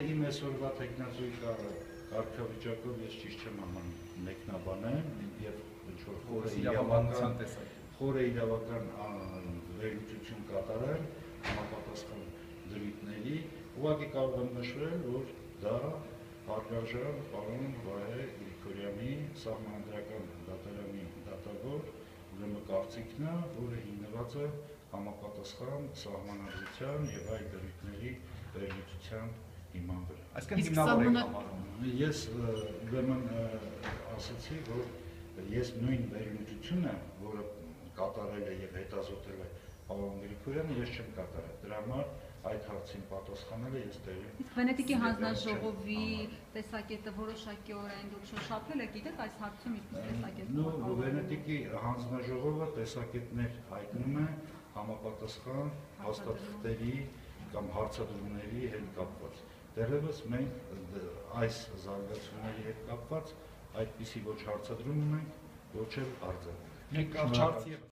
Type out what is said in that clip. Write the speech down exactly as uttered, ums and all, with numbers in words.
Իմ այսօրվա տեխնազույգ կարգավիճակով ես ճիշտ չեմ աման մեկնաբանեմ և խորը իրավական վերլուծություն կատարել համապատասխան դրույթների, ուղղակի կարող եմ նշվել, որ դա հարգարժան պարոն Վահե Գրիգորյանի սահմանադրական դատարանի դատավոր ուրեմն կարծիքն է, որը հիմնված է համապատասխան սահմանադրության և այլ դրույթների վերլուծության հիման վրա։ Այսինքն հիմնավոր եք համարում։ Ես ուրեմն ասացի, որ ես նույն վերլուծությունը, որը կատարել է և հետազոտել է պարոն Գրիգորյանը, ես չեմ կատարել։ Դրա համար այդ հարցին պատասխանելը ես տեղի։ Իսկ Վենետիկի հանձնաժողովի տեսակետը որոշակիորեն դուք շոշափել եք, գիտեք այս հարցում իր տեսակետը։ Նո, Վենետիկի հանձնաժողովը տեսակետներ հայտնում է համապատասխան հաստատությունների կամ հարցադրումների հետ կապված։ Դեռևս մենք այս զարգացումների հետ կապված այդպիսի ոչ հարցադրում ունենք, ոչ էլ արձագանք։